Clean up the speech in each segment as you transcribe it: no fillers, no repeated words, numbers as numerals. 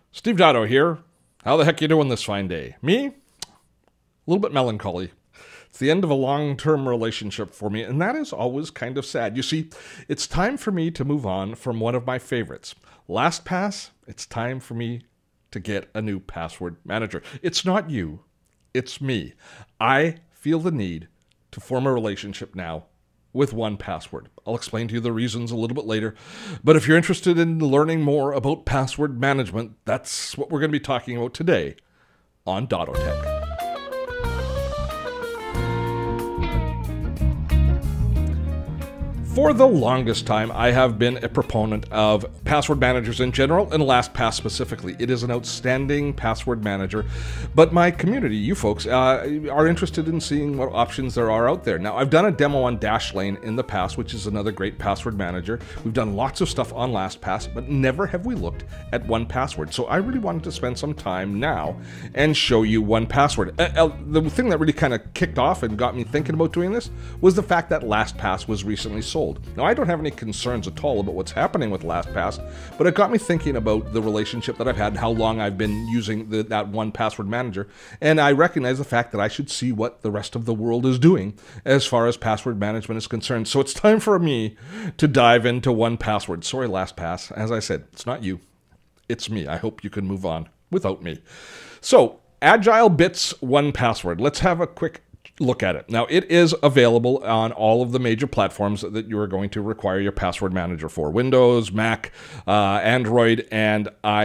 Steve Dotto here. How the heck you doing this fine day? Me? A little bit melancholy. It's the end of a long-term relationship for me, and that is always kind of sad. You see, it's time for me to move on from one of my favorites. LastPass, it's time for me to get a new password manager. It's not you, it's me. I feel the need to form a relationship now with 1Password. I'll explain to you the reasons a little bit later. But if you're interested in learning more about password management, that's what we're going to be talking about today on Dotto Tech. For the longest time, I have been a proponent of password managers in general and LastPass specifically. It is an outstanding password manager, but my community, you folks, are interested in seeing what options there are out there. Now, I've done a demo on Dashlane in the past, which is another great password manager. We've done lots of stuff on LastPass, but never have we looked at 1Password. So I really wanted to spend some time now and show you 1Password. The thing that really kind of kicked off and got me thinking about doing this was the fact that LastPass was recently sold. Now, I don't have any concerns at all about what's happening with LastPass, but it got me thinking about the relationship that I've had and how long I've been using that 1Password manager, and I recognize the fact that I should see what the rest of the world is doing as far as password management is concerned. So it's time for me to dive into 1Password. Sorry, LastPass. As I said, it's not you. It's me. I hope you can move on without me. So, Agile Bits 1Password. Let's have a quick look at it. Now, it is available on all of the major platforms that you are going to require your password manager for: Windows, Mac, Android, and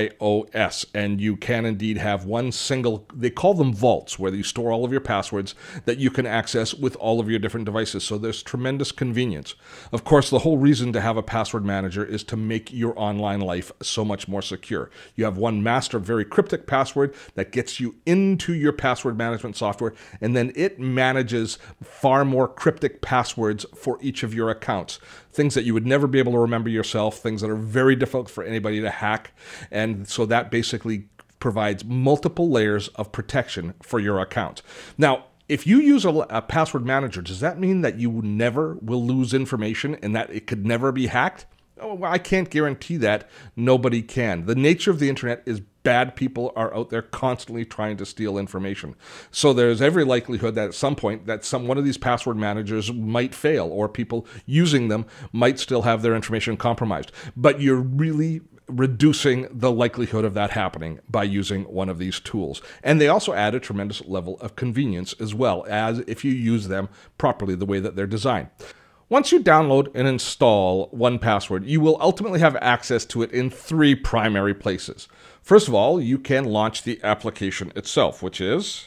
iOS. And you can indeed have one single, they call them vaults, where you store all of your passwords that you can access with all of your different devices. So there's tremendous convenience. Of course, the whole reason to have a password manager is to make your online life so much more secure. You have one master, very cryptic password that gets you into your password management software, and then it manages far more cryptic passwords for each of your accounts. Things that you would never be able to remember yourself, things that are very difficult for anybody to hack. And so that basically provides multiple layers of protection for your account. Now, if you use a password manager, does that mean that you never will lose information and that it could never be hacked? Oh, well, I can't guarantee that. Nobody can. The nature of the internet is bad people are out there constantly trying to steal information. So there's every likelihood that at some point that one of these password managers might fail, or people using them might still have their information compromised. But you're really reducing the likelihood of that happening by using one of these tools. And they also add a tremendous level of convenience as well, as if you use them properly the way that they're designed. Once you download and install 1Password, you will ultimately have access to it in three primary places. First of all, you can launch the application itself, which is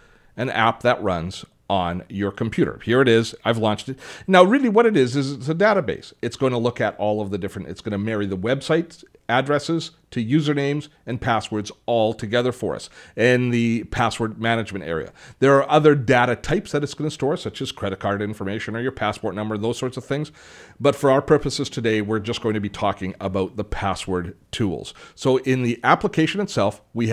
an app that runs on your computer. Here it is. I've launched it. Now, really what it is it's a database. It's going to look at all of the different, it's going to marry the websites, addresses to usernames and passwords all together for us in the password management area. There are other data types that it's going to store, such as credit card information or your passport number, those sorts of things. But for our purposes today, we're just going to be talking about the password tools. So in the application itself, we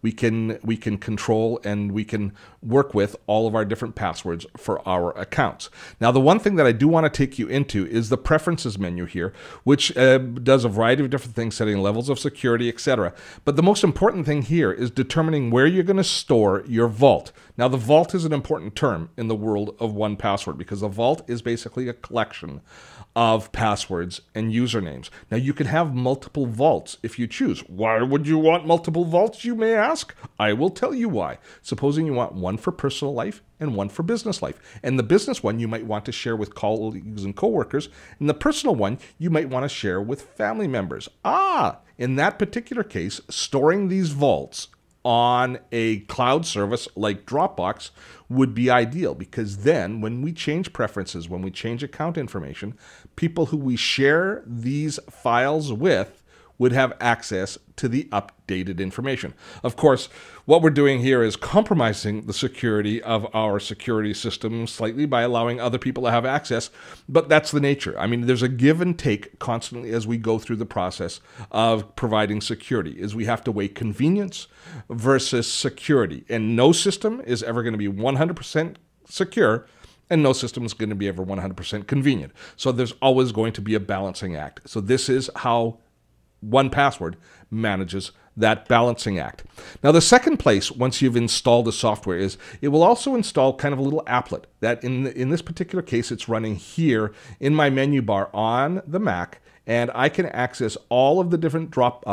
can control and we can work with all of our different passwords for our accounts. Now, the one thing that I do want to take you into is the preferences menu here, which does a variety of different things, setting levels of security, etc. But the most important thing here is determining where you're going to store your vault. Now, the vault is an important term in the world of 1Password because the vault is basically a collection of passwords and usernames. Now, you can have multiple vaults if you choose. Why would you want multiple vaults, you may ask? I will tell you why. Supposing you want one for personal life and one for business life. And the business one you might want to share with colleagues and coworkers, and the personal one you might want to share with family members. In that particular case, storing these vaults on a cloud service like Dropbox would be ideal, because then when we change preferences, when we change account information, people who we share these files with would have access to the updated information. Of course, what we're doing here is compromising the security of our security system slightly by allowing other people to have access, but that's the nature. I mean, there's a give and take constantly as we go through the process of providing security, is we have to weigh convenience versus security. And no system is ever going to be 100% secure, and no system is going to be ever 100% convenient. So there's always going to be a balancing act. So this is how 1Password manages that balancing act. Now, the second place, once you've installed the software, is it will also install kind of a little applet that in this particular case, it's running here in my menu bar on the Mac, and I can access all of the different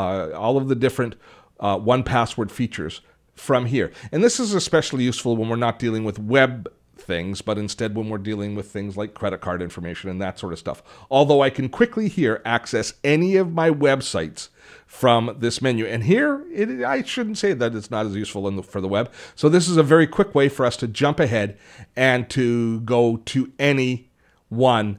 1Password features from here. And this is especially useful when we're not dealing with web things, but instead when we're dealing with things like credit card information and that sort of stuff. Although I can quickly here access any of my websites from this menu. And here, I shouldn't say that it's not as useful for the web. So this is a very quick way for us to jump ahead and to go to any one,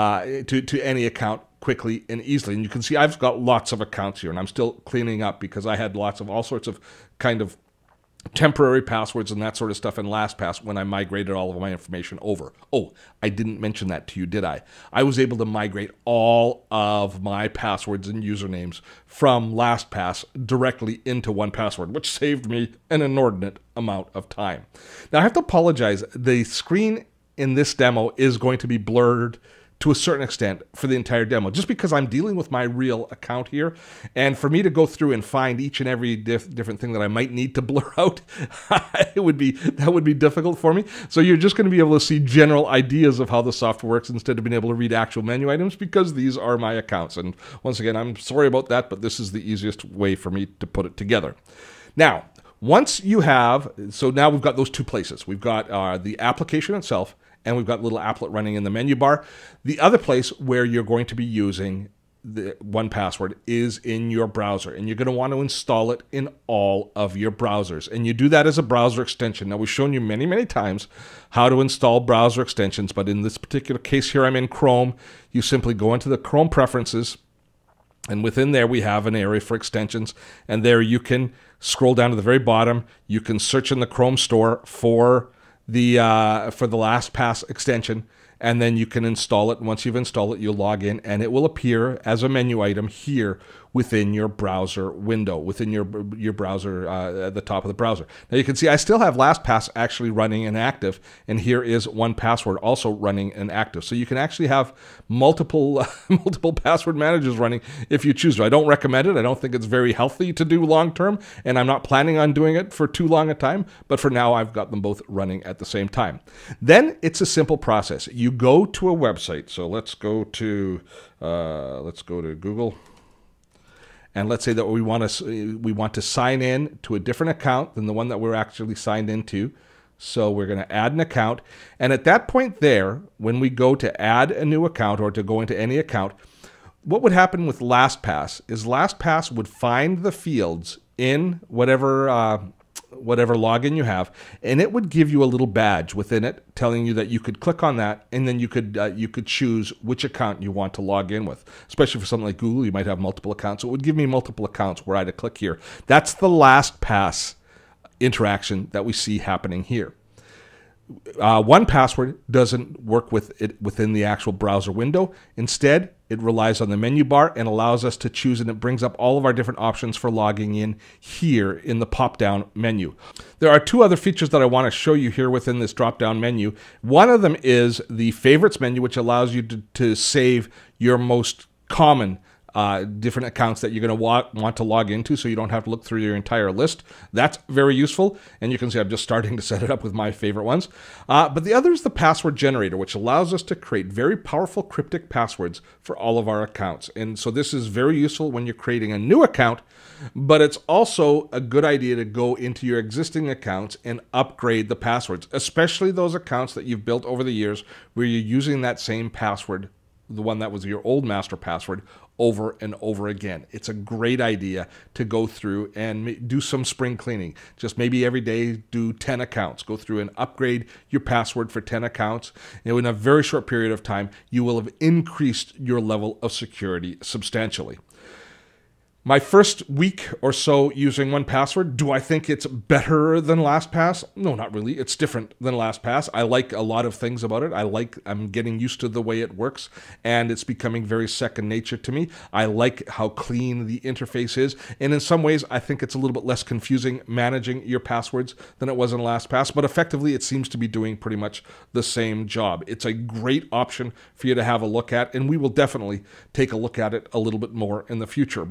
to any account quickly and easily. And you can see I've got lots of accounts here, and I'm still cleaning up because I had lots of all sorts of kind of temporary passwords and that sort of stuff in LastPass when I migrated all of my information over. Oh, I didn't mention that to you, did I? I was able to migrate all of my passwords and usernames from LastPass directly into 1Password, which saved me an inordinate amount of time. Now, I have to apologize. The screen in this demo is going to be blurred to a certain extent for the entire demo, just because I'm dealing with my real account here. And for me to go through and find each and every different thing that I might need to blur out, that would be difficult for me. So you're just going to be able to see general ideas of how the software works instead of being able to read actual menu items, because these are my accounts. And once again, I'm sorry about that, but this is the easiest way for me to put it together. Now, once you have, so now we've got those two places. We've got the application itself, and we've got a little applet running in the menu bar. The other place where you're going to be using the 1Password is in your browser, and you're going to want to install it in all of your browsers. And you do that as a browser extension. Now, we've shown you many, many times how to install browser extensions, but in this particular case here, I'm in Chrome. You simply go into the Chrome preferences, and within there, we have an area for extensions. And there you can scroll down to the very bottom. You can search in the Chrome store for the LastPass extension, and then you can install it. Once you've installed it, you'll log in, and it will appear as a menu item here within your browser window, within your browser, at the top of the browser. Now you can see I still have LastPass actually running and active, and here is 1Password also running and active. So you can actually have multiple password managers running if you choose to. I don't recommend it. I don't think it's very healthy to do long term, and I'm not planning on doing it for too long a time, but for now I've got them both running at the same time. Then it's a simple process. You go to a website. So let's go to Google. And let's say that we want to sign in to a different account than the one that we're actually signed into. So we're going to add an account. And at that point there, when we go to add a new account or to go into any account, what would happen with LastPass is LastPass would find the fields in whatever login you have, and it would give you a little badge within it telling you that you could click on that, and then you could choose which account you want to log in with. Especially for something like Google, you might have multiple accounts. So it would give me multiple accounts where I had to click here. That's the LastPass interaction that we see happening here. 1Password doesn't work with it within the actual browser window. Instead, it relies on the menu bar and allows us to choose, and it brings up all of our different options for logging in here in the pop-down menu. There are two other features that I want to show you here within this drop-down menu. One of them is the favorites menu, which allows you to save your most common different accounts that you're going to want to log into, so you don't have to look through your entire list. That's very useful, and you can see I'm just starting to set it up with my favorite ones. But the other is the password generator, which allows us to create very powerful cryptic passwords for all of our accounts. And so this is very useful when you're creating a new account, but it's also a good idea to go into your existing accounts and upgrade the passwords, especially those accounts that you've built over the years where you're using that same password, the one that was your old master password, over and over again. It's a great idea to go through and do some spring cleaning. Just maybe every day do 10 accounts. Go through and upgrade your password for 10 accounts. And in a very short period of time, you will have increased your level of security substantially. My first week or so using 1Password, do I think it's better than LastPass? No, not really. It's different than LastPass. I like a lot of things about it. I'm getting used to the way it works, and it's becoming very second nature to me. I like how clean the interface is, and in some ways, I think it's a little bit less confusing managing your passwords than it was in LastPass, but effectively, it seems to be doing pretty much the same job. It's a great option for you to have a look at, and we will definitely take a look at it a little bit more in the future. But for now,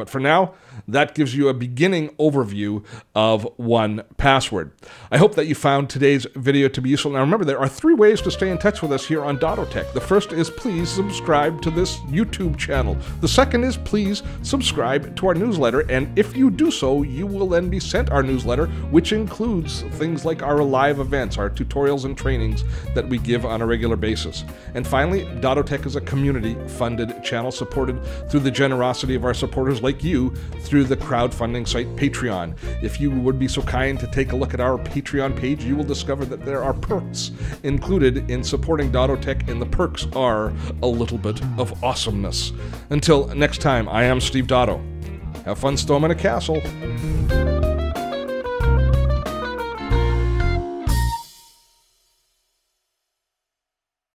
now, that gives you a beginning overview of 1Password. I hope that you found today's video to be useful. Now remember, there are 3 ways to stay in touch with us here on Dotto Tech. The first is please subscribe to this YouTube channel. The second is please subscribe to our newsletter, and if you do so, you will then be sent our newsletter, which includes things like our live events, our tutorials and trainings that we give on a regular basis. And finally, Dotto Tech is a community-funded channel supported through the generosity of our supporters like you through the crowdfunding site Patreon. If you would be so kind to take a look at our Patreon page, you will discover that there are perks included in supporting Dotto Tech, and the perks are a little bit of awesomeness. Until next time, I am Steve Dotto. Have fun storming a castle.